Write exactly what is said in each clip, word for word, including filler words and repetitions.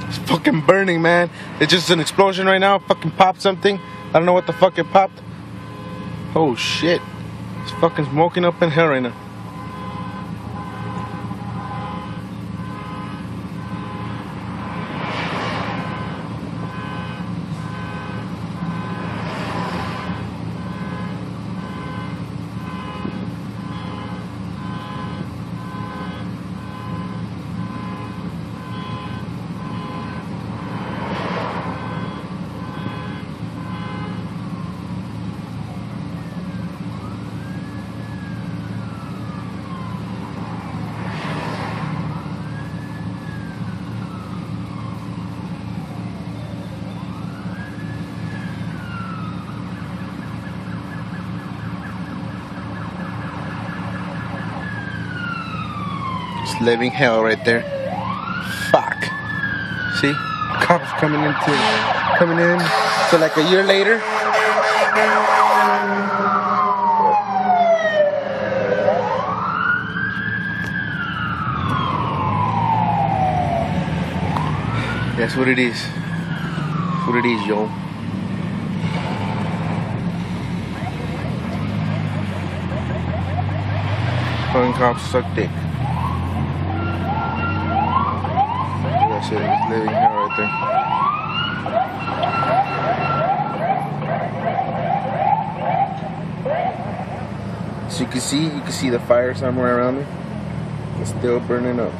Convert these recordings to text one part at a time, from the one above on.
It's fucking burning, man. It's just an explosion right now. It fucking popped something. I don't know what the fuck it popped. Oh shit. It's fucking smoking up in hell right now. It's living hell right there. Fuck. See? Cops coming into coming in. So like a year later. That's what it is. That's what it is, yo. Fucking cops suck dick. That's it. It's living hell right there. So you can see, you can see the fire somewhere around me. It's still burning up.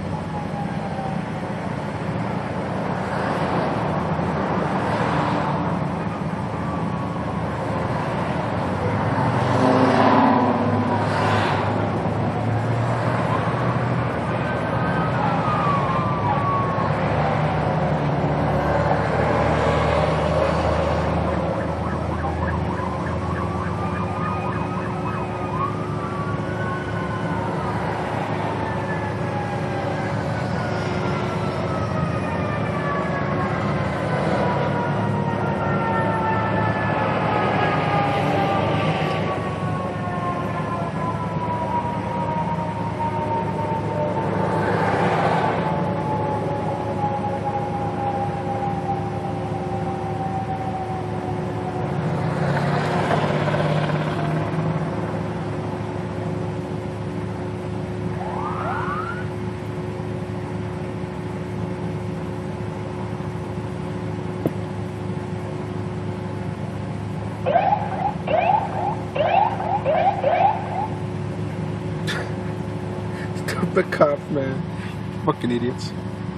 The cops, man. Fucking idiots.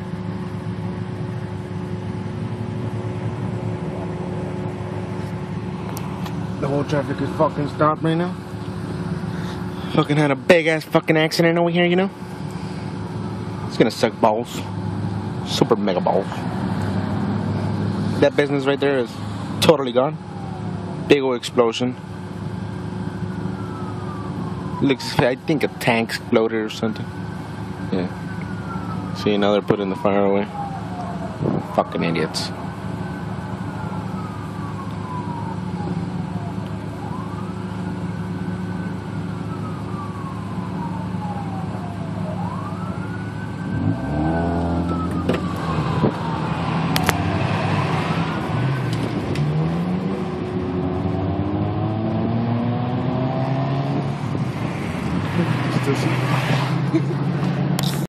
The whole traffic is fucking stopped right now. Fucking had a big ass fucking accident over here, you know? It's gonna suck balls. Super mega balls. That business right there is totally gone. Big old explosion. Looks, I think a tank exploded or something. Yeah. See, now they're putting the fire away. Fucking idiots.